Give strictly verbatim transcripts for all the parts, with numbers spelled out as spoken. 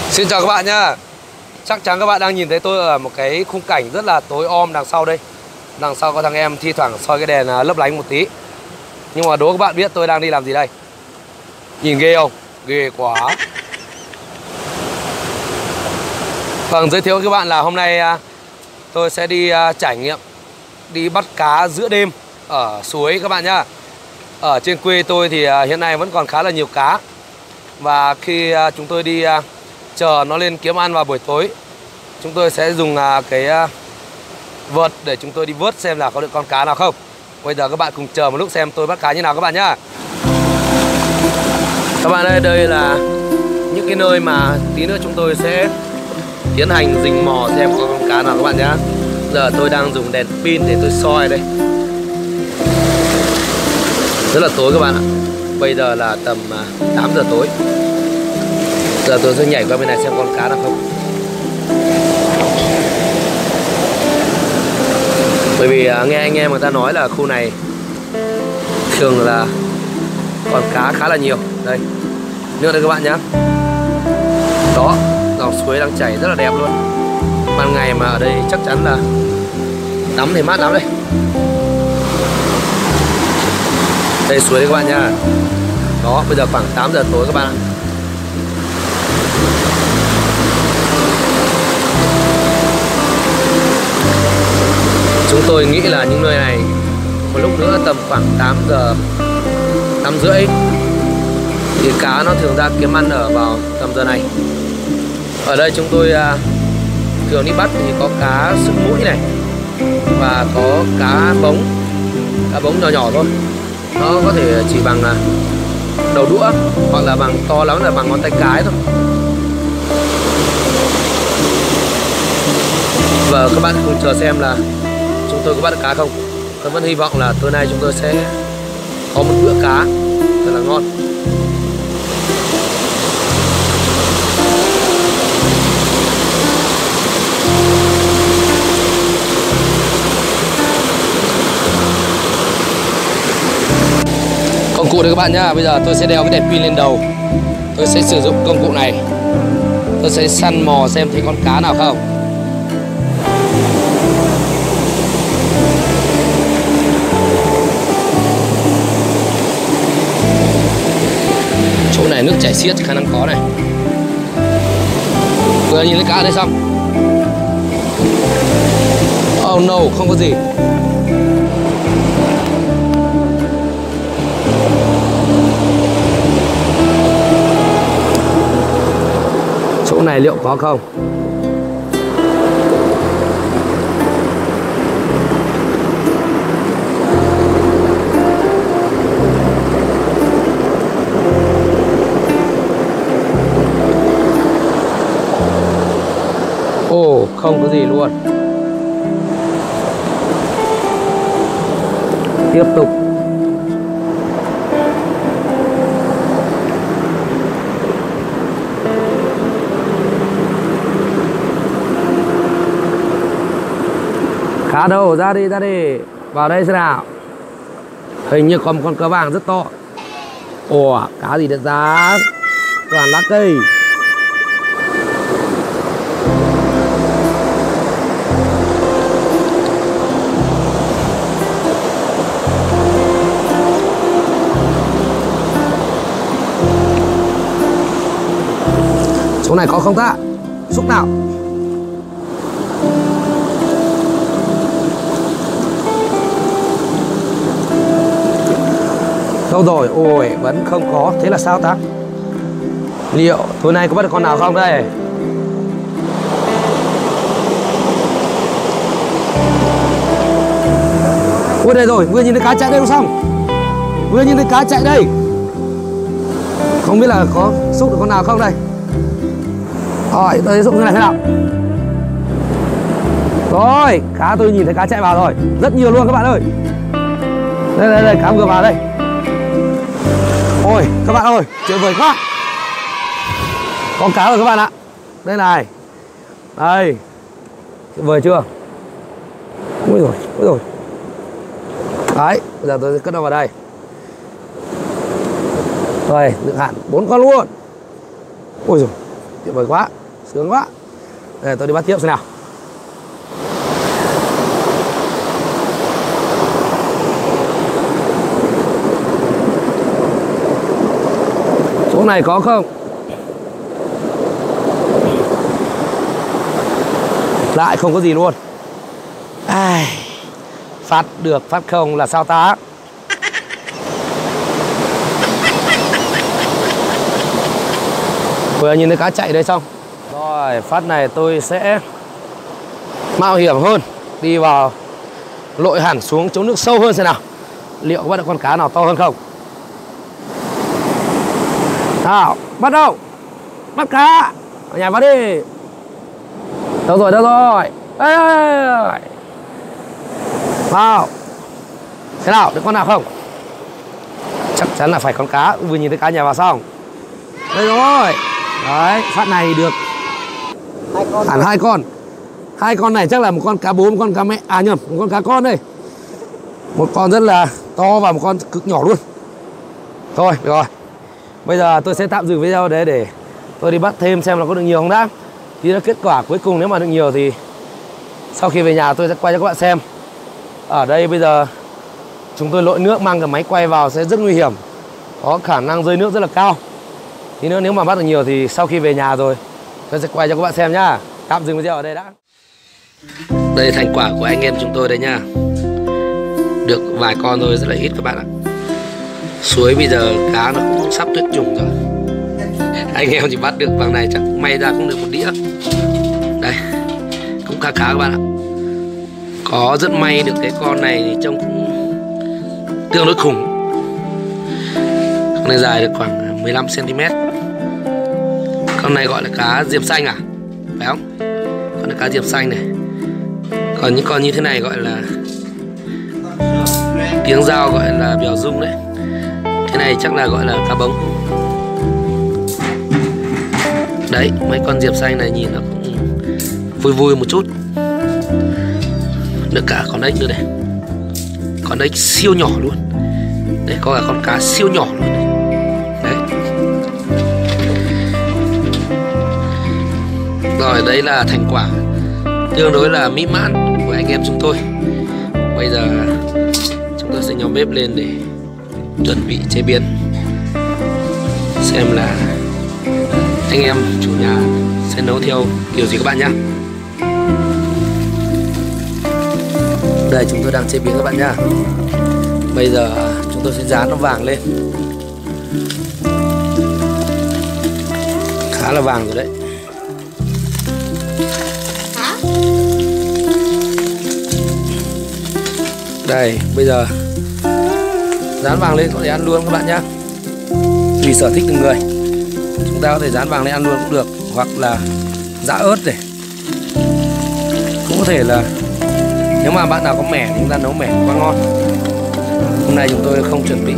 Xin chào các bạn nhá. Chắc chắn các bạn đang nhìn thấy tôi ở một cái khung cảnh rất là tối om đằng sau đây. Đằng sau có thằng em thi thoảng soi cái đèn lấp lánh một tí. Nhưng mà đố các bạn biết tôi đang đi làm gì đây. Nhìn ghê không? Ghê quá. Vâng, giới thiệu với các bạn là hôm nay tôi sẽ đi trải nghiệm đi bắt cá giữa đêm ở suối các bạn nhá. Ở trên quê tôi thì hiện nay vẫn còn khá là nhiều cá. Và khi chúng tôi đi chờ nó lên kiếm ăn vào buổi tối, chúng tôi sẽ dùng cái vợt để chúng tôi đi vớt xem là có được con cá nào không. Bây giờ các bạn cùng chờ một lúc xem tôi bắt cá như nào các bạn nhá. Các bạn ơi, đây là những cái nơi mà tí nữa chúng tôi sẽ tiến hành rình mò xem có con cá nào các bạn nhá. Giờ tôi đang dùng đèn pin để tôi soi đây. Rất là tối các bạn ạ. Bây giờ là tầm tám giờ tối. Giờ tôi sẽ nhảy qua bên này xem con cá nào không. Bởi vì nghe anh em người ta nói là khu này thường là con cá khá là nhiều. Đây, nước đây các bạn nhé. Đó, dòng suối đang chảy rất là đẹp luôn. Ban ngày mà ở đây chắc chắn là tắm thì mát lắm đây. Đây suối đây các bạn nhá. Đó, bây giờ khoảng tám giờ tối các bạn ạ. Chúng tôi nghĩ là những nơi này một lúc nữa tầm khoảng tám giờ, tám rưỡi thì cá nó thường ra kiếm ăn ở vào tầm giờ này. Ở đây chúng tôi uh, thường đi bắt thì có cá sực mũi này và có cá bống, cá bống nhỏ nhỏ thôi. Nó có thể chỉ bằng uh, đầu đũa hoặc là bằng to lắm là bằng ngón tay cái thôi. Và các bạn cùng chờ xem là chúng tôi có bắt được cá không. Tôi vẫn hy vọng là tối nay chúng tôi sẽ có một bữa cá thật là ngon. Công cụ đây các bạn nhá. Bây giờ tôi sẽ đeo cái đèn pin lên đầu. Tôi sẽ sử dụng công cụ này. Tôi sẽ săn mò xem thấy con cá nào không. Chỗ này nước chảy xiết khả năng có này. Vừa nhìn thấy cá ở đây xong. Oh no, không có gì. Chỗ này liệu có không? Ồ, không có gì luôn. Tiếp tục. Cá đâu, ra đi, ra đi. Vào đây xem nào. Hình như có một con cá vàng rất to. Ồ, cá gì được ra. Toàn lá cây. Chỗ này có không ta? Xúc nào. Đâu rồi? Ôi, vẫn không có. Thế là sao ta? Liệu tối nay có bắt được con nào không đây? Ôi đây rồi, vừa nhìn thấy cá chạy đây không xong. Vừa nhìn thấy cá chạy đây. Không biết là có xúc được con nào không đây. Rồi, tôi xúc như này thế nào. Rồi, cá tôi nhìn thấy cá chạy vào rồi. Rất nhiều luôn các bạn ơi. Đây, đây, đây, cá vừa vào đây. Ôi, các bạn ơi, tuyệt vời quá. Có cá rồi các bạn ạ. Đây này. Đây. Tuyệt vời chưa? Ôi rồi, ôi rồi. Đấy, bây giờ tôi sẽ cất nó vào đây. Rồi, được hẳn bốn con luôn. Ôi giời, tuyệt vời quá. Sướng quá. Đây tôi đi bắt tiếp xem nào. Chỗ này có không? Lại không có gì luôn. Ai, phát được phát không là sao ta? Vừa nhìn thấy cá chạy đây xong. Rồi phát này tôi sẽ mạo hiểm hơn, đi vào lội hẳn xuống chỗ nước sâu hơn xem nào. Liệu có bắt được con cá nào to hơn không? Nào, bắt đâu? Bắt cá. Ở nhà bắt đi. Đâu rồi, đâu rồi? Ê, ê. Vào. Thế nào, được con nào không? Chắc chắn là phải con cá. Vừa nhìn thấy cá nhà vào xong. Đây rồi. Đấy, phát này được hai con hẳn hai con. Hai con này chắc là một con cá bố, một con cá mẹ. À nhầm, một con cá con đây. Một con rất là to và một con cực nhỏ luôn. Thôi, được rồi. Bây giờ tôi sẽ tạm dừng video đấy để tôi đi bắt thêm xem là có được nhiều không đã. Thì là kết quả cuối cùng nếu mà được nhiều thì sau khi về nhà tôi sẽ quay cho các bạn xem. Ở đây bây giờ chúng tôi lội nước, mang cái máy quay vào sẽ rất nguy hiểm, có khả năng rơi nước rất là cao. Thì nữa nếu mà bắt được nhiều thì sau khi về nhà rồi tôi sẽ quay cho các bạn xem nhá. Tạm dừng video ở đây đã. Đây là thành quả của anh em chúng tôi đây nha. Được vài con thôi, rất là ít các bạn ạ. Suối bây giờ cá nó cũng sắp tuyệt chủng rồi. Anh em chỉ bắt được bằng này chắc may ra cũng được một đĩa. Đây, cũng khá khá các bạn ạ. Có rất may được cái con này thì trông cũng tương đối khủng. Con này dài được khoảng mười lăm xăng ti mét. Con này gọi là cá diệp xanh à? Phải không? Con này cá diệp xanh này. Còn những con như thế này gọi là tiếng dao gọi là bèo rung đấy. Cái này chắc là gọi là cá bống. Đấy, mấy con diệp xanh này nhìn nó cũng vui vui một chút. Được cả con ếch nữa này. Con ếch siêu nhỏ luôn. Đấy, có cả con cá siêu nhỏ luôn này. Đấy. Rồi, đây là thành quả tương đối là mỹ mãn của anh em chúng tôi. Bây giờ chúng tôi sẽ nhóm bếp lên để chuẩn bị chế biến, xem là anh em chủ nhà sẽ nấu theo kiểu gì các bạn nhé. Đây chúng tôi đang chế biến các bạn nhá. Bây giờ chúng tôi sẽ rán nó vàng lên. Khá là vàng rồi đấy. Đây bây giờ rán vàng lên có thể ăn luôn các bạn nhé. Tùy sở thích từng người. Chúng ta có thể rán vàng lên ăn luôn cũng được, hoặc là giã ớt này. Cũng có thể là nếu mà bạn nào có mẻ thì chúng ta nấu mẻ quá ngon. Hôm nay chúng tôi không chuẩn bị,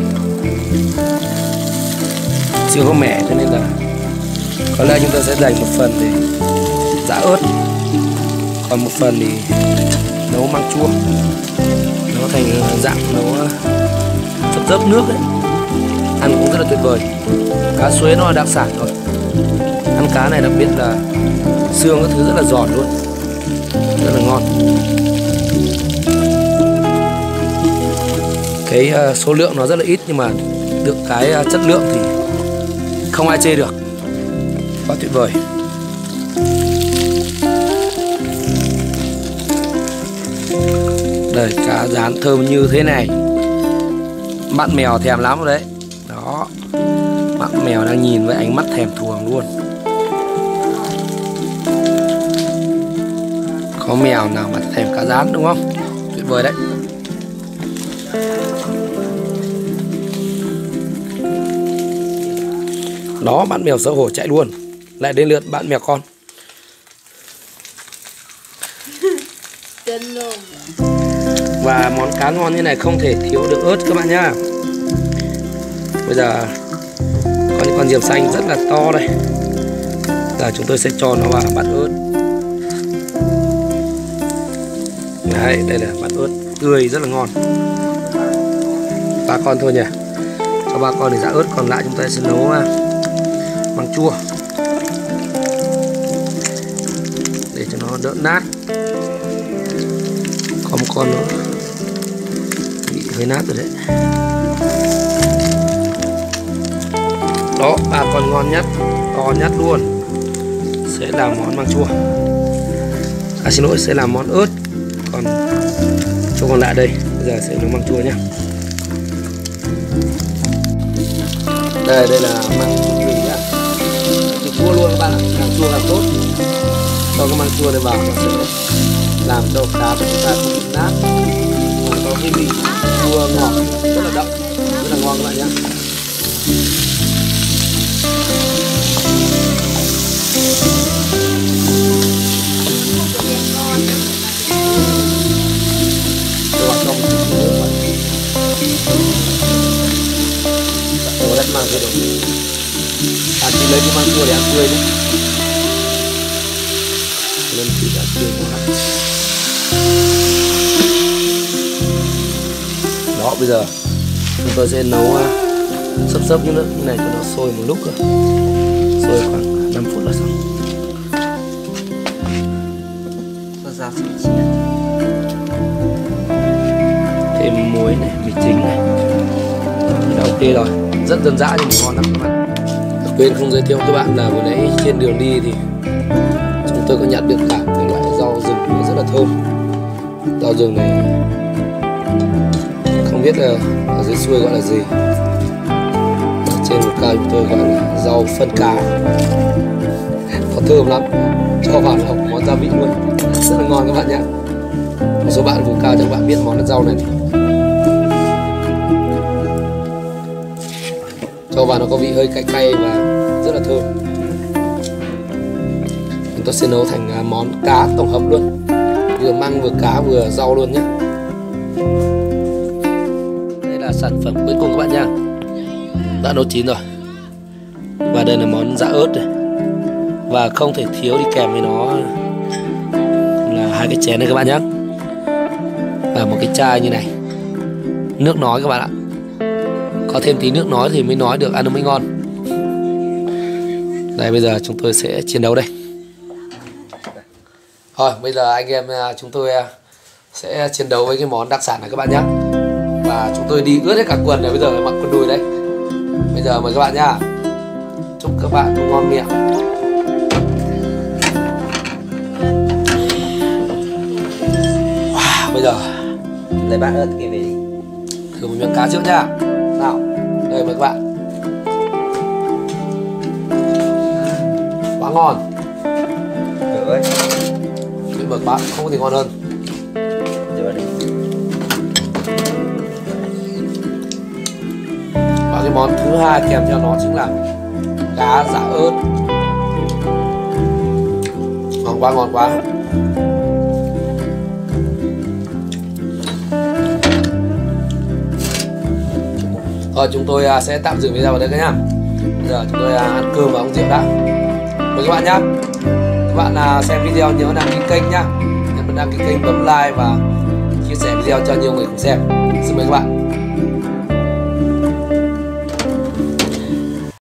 chưa có mẻ cho nên là có lẽ chúng ta sẽ dành một phần để giã ớt, còn một phần thì nấu măng chua, nó thành dạng nấu chấm dớp nước đấy, ăn cũng rất là tuyệt vời. Cá suối nó là đặc sản rồi. Ăn cá này đặc biệt là xương các thứ rất là giòn luôn, rất là ngon. Cái uh, số lượng nó rất là ít nhưng mà được cái uh, chất lượng thì không ai chê được, quá tuyệt vời. Đây cá rán thơm như thế này, bạn mèo thèm lắm rồi đấy. Đó, bạn mèo đang nhìn với ánh mắt thèm thuồng luôn. Có mèo nào mà thèm cá rán đúng không? Tuyệt vời đấy. Đó, bạn mèo xấu hổ chạy luôn. Lại đến lượt bạn mèo con. Và món cá ngon như này không thể thiếu được ớt các bạn nhá. Bây giờ có những con diệp xanh rất là to đây. Giờ chúng tôi sẽ cho nó vào bát ớt. Đấy, đây là bát ớt tươi rất là ngon. Ba con thôi nhỉ. Cho ba con để giã ớt, còn lại chúng ta sẽ nấu măng chua. nó nát. Có một con nó bị hơi nát rồi đấy. Đó, ba con ngon nhất, to nhất luôn. Sẽ làm món măng chua. À xin lỗi, sẽ làm món ớt. Còn cho còn lại đây, bây giờ sẽ nấu măng chua nhá. Đây, đây là măng chua mình nhá. Thì chua luôn các bạn ạ, càng chua càng tốt. Cho cái măng chua này vào nó sẽ làm cho cá của chúng ta không bị nát. Và có cái vị chua ngọt rất là đậm, rất là ngon các bạn nhé. Cho vào trong một chút nước vào. Ồ, đất măng rồi. À, chị lấy cái măng chua để ăn tươi nhé. Nên chị đã tươi quá. Đó, bây giờ chúng tôi sẽ nấu uh, sấp sấp những nước như này cho nó sôi một lúc rồi. Sôi khoảng năm phút là xong. Thêm muối này, mì chính này. Đã ok rồi, rất dân dã nhưng mà ngon lắm các bạn. Quên không giới thiệu các bạn là vừa nãy trên đường đi thì chúng tôi có nhặt được cả một loại rau rừng rất là thơm. Rau rừng này không biết là ở dưới xuôi gọi là gì. Ở trên một cao chúng tôi gọi là rau phân cá. Có thơm lắm, cho vào là một món gia vị luôn, rất là ngon các bạn nhé. Một số bạn vùng cao chắc bạn biết món rau này. Cho vào nó có vị hơi cay cay và rất là thơm. Chúng tôi sẽ nấu thành món cá tổng hợp luôn, vừa măng vừa cá vừa rau luôn nhé. Đây là sản phẩm cuối cùng các bạn nha, đã nấu chín rồi. Và đây là món giã ớt này. Và không thể thiếu đi kèm với nó là hai cái chén này các bạn nhé. Và một cái chai như này, nước nói các bạn ạ. Có thêm tí nước nói thì mới nói được, ăn nó mới ngon. Đây, bây giờ chúng tôi sẽ chiến đấu đây. Rồi, bây giờ anh em chúng tôi sẽ chiến đấu với cái món đặc sản này các bạn nhé. Và chúng tôi đi ướt hết cả quần này, bây giờ phải mặc quần đùi đây. Bây giờ mời các bạn nhá. Chúc các bạn cũng ngon miệng. Wow, bây giờ lấy bát ớt kia về đi. thử một miếng cá trước nhá. Nào, đây mời các bạn. Quá ngon. Được ơi. Tuyệt vời bạn, không có gì ngon hơn. Đưa đi. Và cái món thứ hai kèm theo nó chính là cá giã ớt. Ngon quá, ngon quá. Rồi chúng tôi sẽ tạm dừng video vào đây các nhá. Bây giờ chúng tôi ăn cơm và uống rượu đã. Mời các bạn nhá. Các bạn xem video nhớ đăng ký kênh nhá. Nhớ đăng ký kênh, bấm like và chia sẻ video cho nhiều người cùng xem. Xin mời các bạn.